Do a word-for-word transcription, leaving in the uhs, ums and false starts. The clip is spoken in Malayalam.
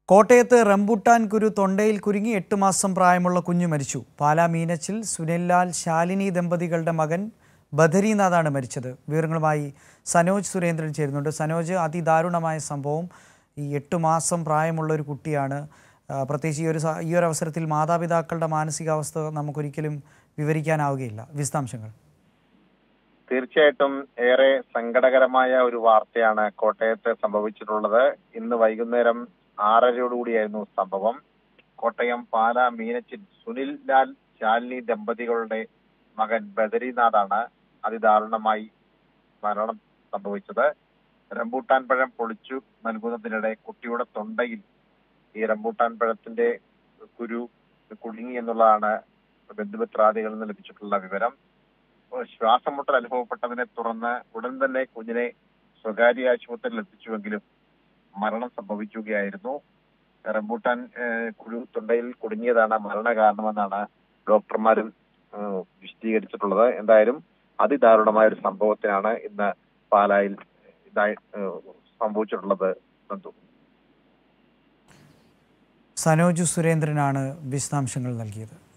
കോട്ടയത്ത് റംബുട്ടാൻ കുരു തൊണ്ടയിൽ കുരുങ്ങി എട്ട് മാസം പ്രായമുള്ള കുഞ്ഞു മരിച്ചു. പാലാ മീനച്ചിൽ സുനിൽലാൽ ശാലിനി ദമ്പതികളുടെ മകൻ ബദരീനാഥാണ് മരിച്ചത്. വിവരങ്ങളുമായി സനോജ് സുരേന്ദ്രൻ ചേരുന്നുണ്ട്. സനോജ്, അതിദാരുണമായ സംഭവം. ഈ എട്ട് മാസം പ്രായമുള്ള ഒരു കുട്ടിയാണ്. പ്രത്യേകിച്ച് ഈ ഒരു ഈ ഒരു അവസരത്തിൽ മാതാപിതാക്കളുടെ മാനസികാവസ്ഥ നമുക്കൊരിക്കലും വിവരിക്കാനാവുകയില്ല. വിശദാംശങ്ങൾ. തീർച്ചയായിട്ടും ഏറെ സങ്കടകരമായ ഒരു വാർത്തയാണ് കോട്ടയത്ത് സംഭവിച്ചിട്ടുള്ളത്. ഇന്ന് വൈകുന്നേരം ആറരയോടുകൂടിയായിരുന്നു സംഭവം. കോട്ടയം പാലാ മീനച്ചിൽ സുനിൽ ലാൽ ശാലിനി ദമ്പതികളുടെ മകൻ ബദരീനാഥാണ് അതിദാരുണമായി മരണം സംഭവിച്ചത്. റംബൂട്ടാൻ പഴം പൊളിച്ചു നൽകുന്നതിനിടെ കുട്ടിയുടെ തൊണ്ടയിൽ ഈ റംബൂട്ടാൻ പഴത്തിന്റെ കുരു കുടുങ്ങി എന്നുള്ളതാണ് ബന്ധുമിത്രാദികളിൽ നിന്ന് ലഭിച്ചിട്ടുള്ള വിവരം. ശ്വാസം മുട്ടൽ അനുഭവപ്പെട്ടതിനെ തുടർന്ന് ഉടൻ തന്നെ കുഞ്ഞിനെ സ്വകാര്യ ആശുപത്രിയിൽ എത്തിച്ചുവെങ്കിലും മരണം സംഭവിക്കുകയായിരുന്നു. റംബൂട്ടാൻ കുരു തൊണ്ടയിൽ കുടുങ്ങിയതാണ് മരണകാരണമെന്നാണ് ഡോക്ടർമാരും വിശദീകരിച്ചിട്ടുള്ളത്. എന്തായാലും അതിദാരുണമായ ഒരു സംഭവത്തിനാണ് ഇന്ന് പാലായിൽ ഇതായി സംഭവിച്ചിട്ടുള്ളത്. സനോജ് സുരേന്ദ്രനാണ് വിശദാംശങ്ങൾ നൽകിയത്.